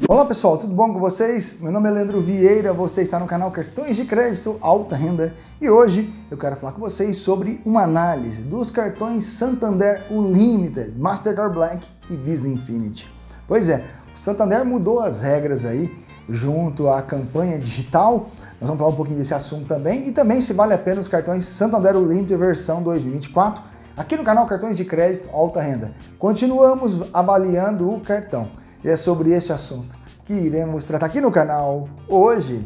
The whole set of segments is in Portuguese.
Olá pessoal, tudo bom com vocês? Meu nome é Leandro Vieira, você está no canal Cartões de Crédito Alta Renda e hoje eu quero falar com vocês sobre uma análise dos cartões Santander Unlimited, Mastercard Black e Visa Infinite. Pois é, o Santander mudou as regras aí junto à campanha digital, nós vamos falar um pouquinho desse assunto também e também se vale a pena os cartões Santander Unlimited versão 2024 aqui no canal Cartões de Crédito Alta Renda. Continuamos avaliando o cartão. E é sobre este assunto que iremos tratar aqui no canal hoje.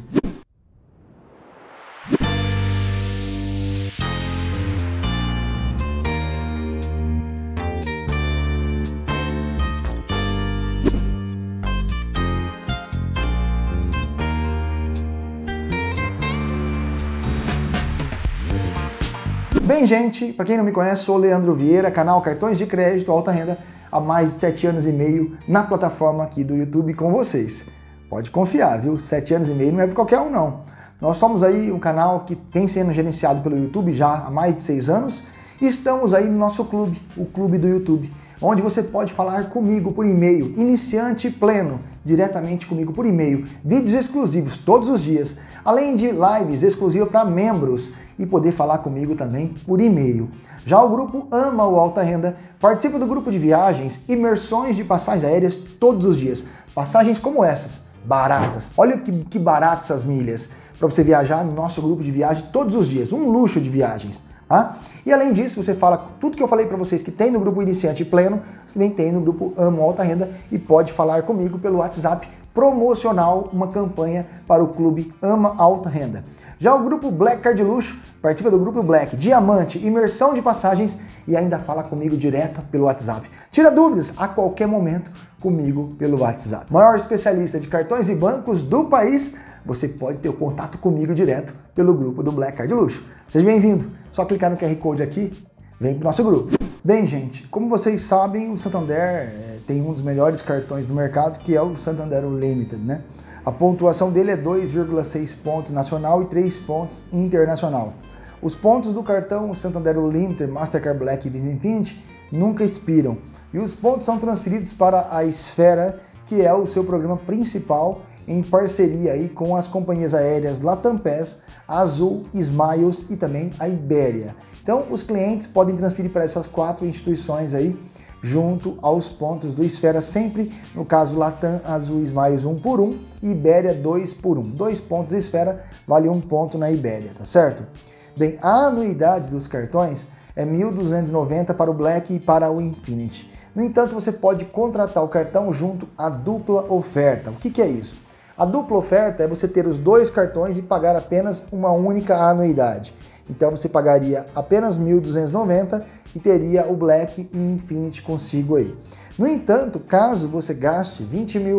Bem, gente, para quem não me conhece, sou o Leandro Vieira, canal Cartões de Crédito Alta Renda, há mais de 7 anos e meio na plataforma aqui do YouTube com vocês. Pode confiar, viu? 7 anos e meio não é para qualquer um, não. Nós somos aí um canal que vem sendo gerenciado pelo YouTube já há mais de 6 anos e estamos aí no nosso clube, o Clube do YouTube, onde você pode falar comigo por e-mail, iniciante pleno, diretamente comigo por e-mail, vídeos exclusivos todos os dias, além de lives exclusivas para membros e poder falar comigo também por e-mail. Já o grupo Ama o Alta Renda participa do grupo de viagens, imersões de passagens aéreas todos os dias. Passagens como essas, baratas. Olha que baratas essas milhas para você viajar no nosso grupo de viagem todos os dias. Um luxo de viagens. Tá? E além disso, você fala tudo que eu falei para vocês que tem no grupo Iniciante Pleno, você também tem no grupo Ama o Alta Renda e pode falar comigo pelo WhatsApp promocional, uma campanha para o clube Ama Alta Renda. Já o grupo Black Card Luxo participa do grupo Black, Diamante, imersão de passagens e ainda fala comigo direto pelo WhatsApp. Tira dúvidas a qualquer momento comigo pelo WhatsApp. Maior especialista de cartões e bancos do país, você pode ter o contato comigo direto pelo grupo do Black Card Luxo. Seja bem-vindo, só clicar no QR Code aqui, vem para o nosso grupo. Bem, gente, como vocês sabem, o Santander tem um dos melhores cartões do mercado, que é o Santander Unlimited, né? A pontuação dele é 2,6 pontos nacional e 3 pontos internacional. Os pontos do cartão Santander Unlimited, Mastercard Black e Visa Infinite nunca expiram. E os pontos são transferidos para a Esfera, que é o seu programa principal em parceria aí com as companhias aéreas Latam PES, Azul, Smiles e também a Ibéria. Então, os clientes podem transferir para essas 4 instituições aí, junto aos pontos do Esfera, sempre, no caso Latam, Azul, Smiles 1 por 1 e Ibéria 2 por 1. 2 pontos Esfera vale 1 ponto na Ibéria, tá certo? Bem, a anuidade dos cartões é R$ 1.290 para o Black e para o Infinite. No entanto, você pode contratar o cartão junto à dupla oferta. O que é isso? A dupla oferta é você ter os 2 cartões e pagar apenas uma única anuidade. Então você pagaria apenas R$ 1.290 e teria o Black e Infinite consigo aí. No entanto, caso você gaste R$20 mil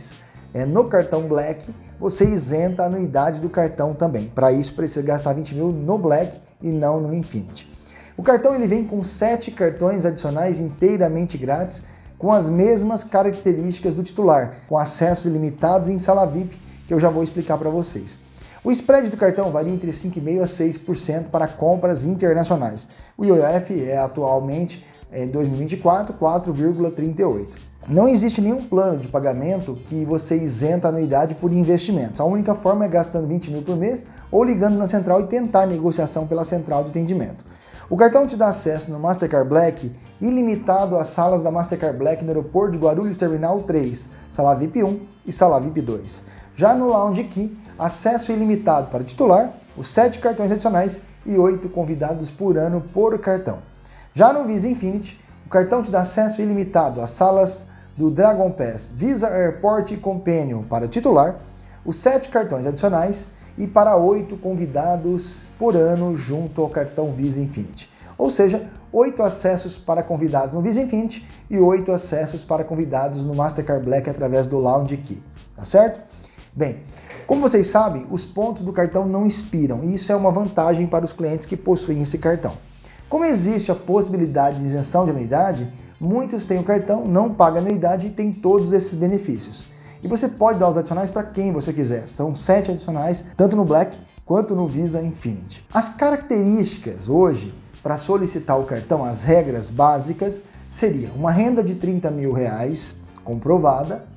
no cartão Black, você isenta a anuidade do cartão também. Para isso, precisa gastar 20 mil no Black e não no Infinite. O cartão ele vem com 7 cartões adicionais inteiramente grátis, com as mesmas características do titular, com acessos ilimitados em sala VIP, que eu já vou explicar para vocês. O spread do cartão varia entre 5,5% a 6% para compras internacionais. O IOF é atualmente, em 2024, 4,38%. Não existe nenhum plano de pagamento que você isenta a anuidade por investimentos. A única forma é gastando 20 mil por mês ou ligando na central e tentar a negociação pela central de atendimento. O cartão te dá acesso no Mastercard Black ilimitado às salas da Mastercard Black no aeroporto de Guarulhos Terminal 3, Sala VIP 1 e Sala VIP 2. Já no Lounge Key, acesso ilimitado para o titular, os 7 cartões adicionais e 8 convidados por ano por cartão. Já no Visa Infinite, o cartão te dá acesso ilimitado às salas do Dragon Pass, Visa Airport e Companion para o titular, os 7 cartões adicionais e para 8 convidados por ano junto ao cartão Visa Infinite. Ou seja, 8 acessos para convidados no Visa Infinite e 8 acessos para convidados no Mastercard Black através do Lounge Key, tá certo? Bem, como vocês sabem, os pontos do cartão não expiram e isso é uma vantagem para os clientes que possuem esse cartão. Como existe a possibilidade de isenção de anuidade, muitos têm o cartão, não pagam anuidade e têm todos esses benefícios. E você pode dar os adicionais para quem você quiser. São 7 adicionais, tanto no Black quanto no Visa Infinite. As características hoje para solicitar o cartão, as regras básicas, seria uma renda de R$30 mil comprovada,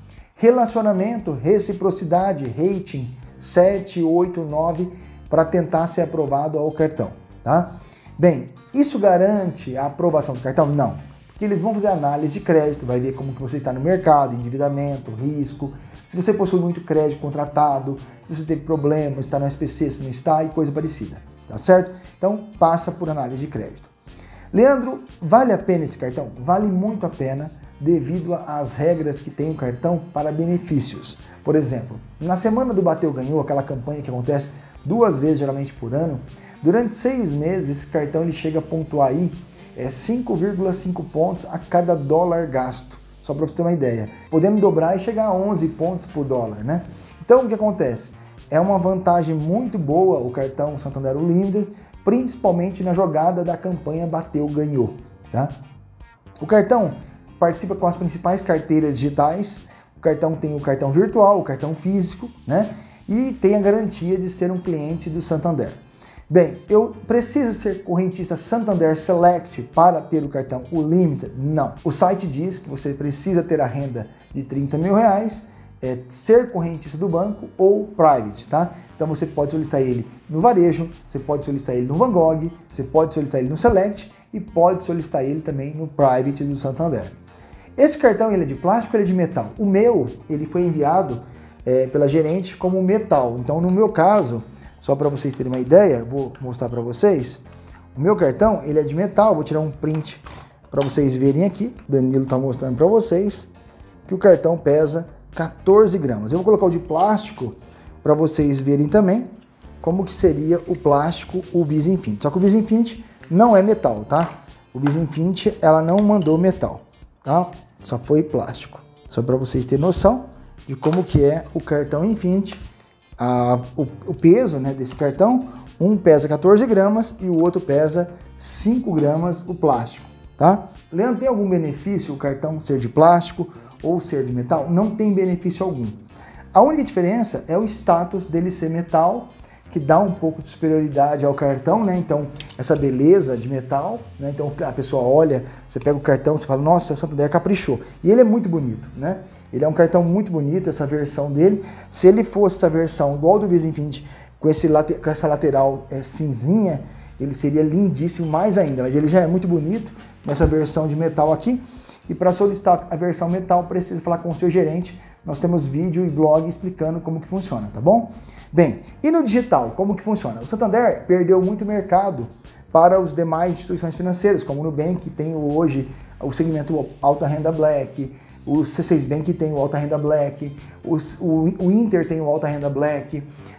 relacionamento, reciprocidade, rating 7, 8, 9 para tentar ser aprovado ao cartão, tá? Bem, isso garante a aprovação do cartão? Não, porque eles vão fazer análise de crédito, vai ver como que você está no mercado, endividamento, risco, se você possui muito crédito contratado, se você teve problemas, está no SPC, se não está e coisa parecida, tá certo? Então passa por análise de crédito. Leandro, vale a pena esse cartão? Vale muito a pena devido às regras que tem o cartão para benefícios. Por exemplo, na semana do Bateu Ganhou, aquela campanha que acontece 2 vezes geralmente por ano, durante 6 meses esse cartão ele chega a pontuar aí 5,5 pontos a cada dólar gasto. Só para você ter uma ideia. Podemos dobrar e chegar a 11 pontos por dólar, né? Então o que acontece? É uma vantagem muito boa o cartão Santander Unlimited, principalmente na jogada da campanha Bateu Ganhou, tá? O cartão participa com as principais carteiras digitais. O cartão tem o cartão virtual, o cartão físico, né? E tem a garantia de ser um cliente do Santander. Bem, eu preciso ser correntista Santander Select para ter o cartão Unlimited? Não. O site diz que você precisa ter a renda de 30 mil reais, ser correntista do banco ou private, tá? Então você pode solicitar ele no varejo, você pode solicitar ele no Van Gogh, você pode solicitar ele no Select e pode solicitar ele também no private do Santander. Esse cartão ele é de plástico ou ele é de metal? O meu, ele foi enviado pela gerente como metal. Então no meu caso, só para vocês terem uma ideia, vou mostrar para vocês. O meu cartão, ele é de metal, vou tirar um print para vocês verem aqui. O Danilo está mostrando para vocês que o cartão pesa 14 gramas. Eu vou colocar o de plástico para vocês verem também como que seria o plástico, o Visa Infinity. Só que o Visa Infinity não é metal, tá? O Visa Infinity, ela não mandou metal, tá? Só foi plástico. Só para vocês terem noção de como que é o cartão Infinity. O peso, né, desse cartão, um pesa 14 gramas e o outro pesa 5 gramas o plástico, tá? Leandro, tem algum benefício o cartão ser de plástico ou ser de metal? Não tem benefício algum. A única diferença é o status dele ser metal, que dá um pouco de superioridade ao cartão, né? Então, essa beleza de metal, né? Então, a pessoa olha, você pega o cartão, você fala, nossa, o Santander caprichou. E ele é muito bonito, né? Ele é um cartão muito bonito, essa versão dele. Se ele fosse essa versão igual do Visa Infinity, com essa lateral cinzinha, ele seria lindíssimo mais ainda. Mas ele já é muito bonito nessa versão de metal aqui. E para solicitar a versão metal, precisa falar com o seu gerente. Nós temos vídeo e blog explicando como que funciona, tá bom? Bem, e no digital, como que funciona? O Santander perdeu muito mercado para as demais instituições financeiras, como o Nubank, que tem hoje o segmento alta renda Black, o C6 Bank tem o alta renda Black, o Inter tem o alta renda Black,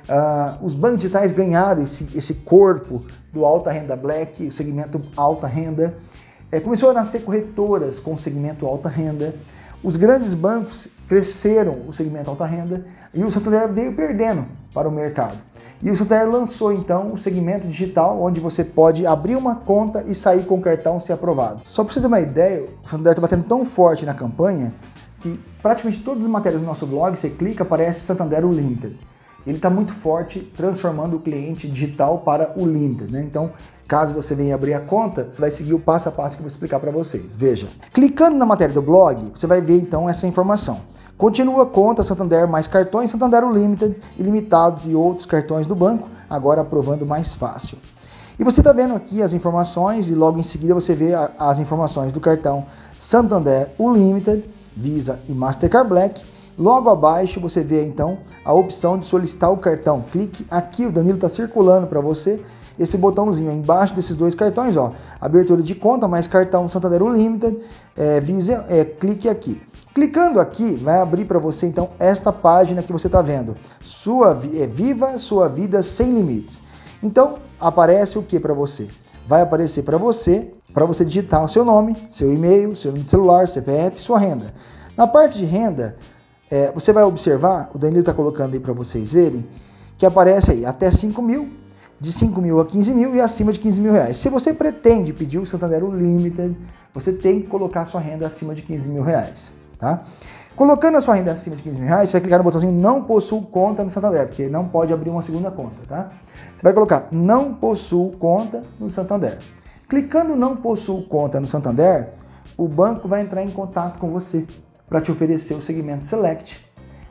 os bancos digitais ganharam esse corpo do alta renda Black, o segmento alta renda. Começou a nascer corretoras com o segmento alta renda. Os grandes bancos cresceram o segmento alta renda e o Santander veio perdendo para o mercado. E o Santander lançou então o segmento digital, onde você pode abrir uma conta e sair com o cartão se aprovado. Só para você ter uma ideia, o Santander está batendo tão forte na campanha que praticamente todas as matérias do nosso blog, você clica, aparece Santander Unlimited. Ele está muito forte, transformando o cliente digital para o Unlimited, né? Então, caso você venha abrir a conta, você vai seguir o passo a passo que eu vou explicar para vocês. Veja, clicando na matéria do blog, você vai ver então essa informação. Continua a conta Santander mais cartões, Santander Unlimited, ilimitados e outros cartões do banco, agora aprovando mais fácil. E você está vendo aqui as informações e logo em seguida você vê as informações do cartão Santander Unlimited, Visa e Mastercard Black. Logo abaixo você vê então a opção de solicitar o cartão. Clique aqui, o Danilo está circulando para você esse botãozinho embaixo desses dois cartões, ó, abertura de conta mais cartão Santander Unlimited, Visa, clique aqui. Clicando aqui, vai abrir para você então esta página que você está vendo. Viva sua vida sem limites. Então aparece o que para você? Vai aparecer para você digitar o seu nome, seu e-mail, seu número de celular, CPF, sua renda. Na parte de renda, você vai observar, o Danilo está colocando aí para vocês verem, que aparece aí até 5 mil, de 5 mil a 15 mil e acima de 15 mil reais. Se você pretende pedir o Santander Unlimited, você tem que colocar a sua renda acima de 15 mil reais, tá? Colocando a sua renda acima de 15 mil reais, você vai clicar no botãozinho não possuo conta no Santander, porque não pode abrir uma segunda conta, tá? Você vai colocar não possuo conta no Santander. Clicando não possuo conta no Santander, o banco vai entrar em contato com você para te oferecer o segmento Select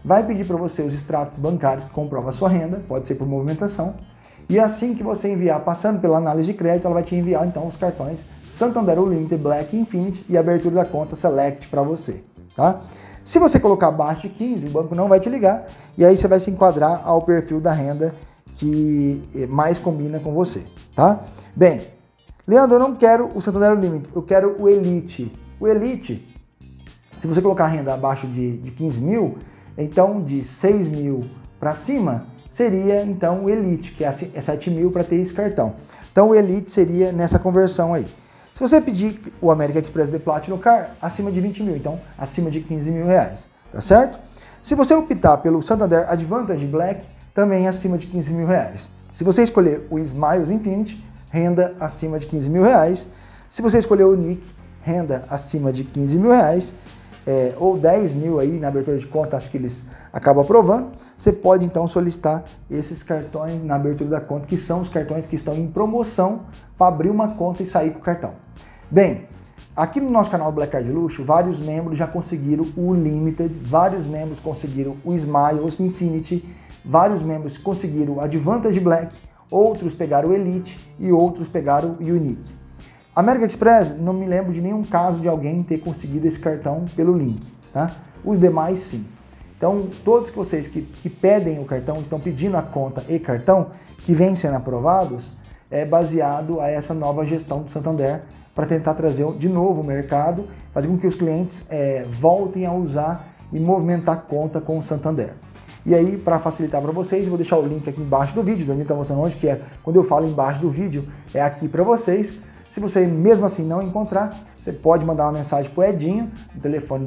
vai pedir para você os extratos bancários que comprovam a sua renda, pode ser por movimentação, e assim que você enviar, passando pela análise de crédito, ela vai te enviar então os cartões Santander Unlimited, Black, Infinity e abertura da conta Select para você, tá? Se você colocar abaixo de 15, o banco não vai te ligar e aí você vai se enquadrar ao perfil da renda que mais combina com você, tá? Bem, Leandro, eu não quero o Santander Unlimited, eu quero o Elite. O Elite, se você colocar renda abaixo de 15 mil, então de 6 mil para cima, seria então o Elite, que é 7 mil para ter esse cartão. Então o Elite seria nessa conversão aí. Se você pedir o American Express The Platinum Card, acima de 20 mil, então acima de 15 mil reais, tá certo? Se você optar pelo Santander Advantage Black, também acima de 15 mil reais. Se você escolher o Smiles Infinity, renda acima de 15 mil reais. Se você escolher o NIC, renda acima de 15 mil reais, ou 10 mil aí na abertura de conta, acho que eles acabam aprovando, você pode então solicitar esses cartões na abertura da conta, que são os cartões que estão em promoção para abrir uma conta e sair com o cartão. Bem, aqui no nosso canal Black Card Luxo, vários membros já conseguiram o Limited, vários membros conseguiram o Smiles Infinity, vários membros conseguiram o Advantage Black, outros pegaram o Elite e outros pegaram o Unique. American Express, não me lembro de nenhum caso de alguém ter conseguido esse cartão pelo link, tá? Os demais sim. Então, todos vocês que pedem o cartão, estão pedindo a conta e cartão, que vêm sendo aprovados, é baseado a essa nova gestão do Santander para tentar trazer de novo o mercado, fazer com que os clientes voltem a usar e movimentar a conta com o Santander. E aí, para facilitar para vocês, eu vou deixar o link aqui embaixo do vídeo, o Danilo está mostrando onde que é, quando eu falo embaixo do vídeo, é aqui para vocês. Se você mesmo assim não encontrar, você pode mandar uma mensagem para o Edinho, no telefone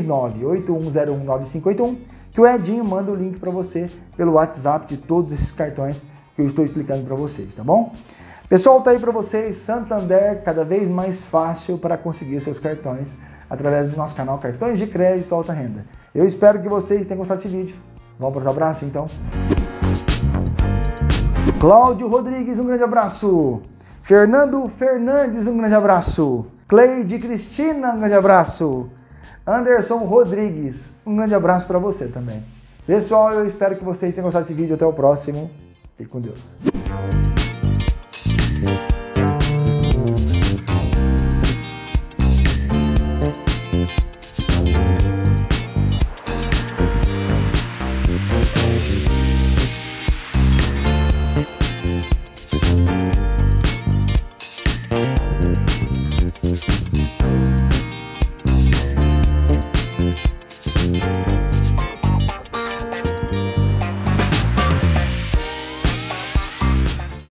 16981019581, que o Edinho manda o link para você pelo WhatsApp de todos esses cartões que eu estou explicando para vocês, tá bom? Pessoal, tá aí para vocês, Santander, cada vez mais fácil para conseguir seus cartões através do nosso canal Cartões de Crédito Alta Renda. Eu espero que vocês tenham gostado desse vídeo. Vamos para os abraços, então? Cláudio Rodrigues, um grande abraço. Fernando Fernandes, um grande abraço. Cleide Cristina, um grande abraço. Anderson Rodrigues, um grande abraço para você também. Pessoal, eu espero que vocês tenham gostado desse vídeo. Até o próximo. Fique com Deus.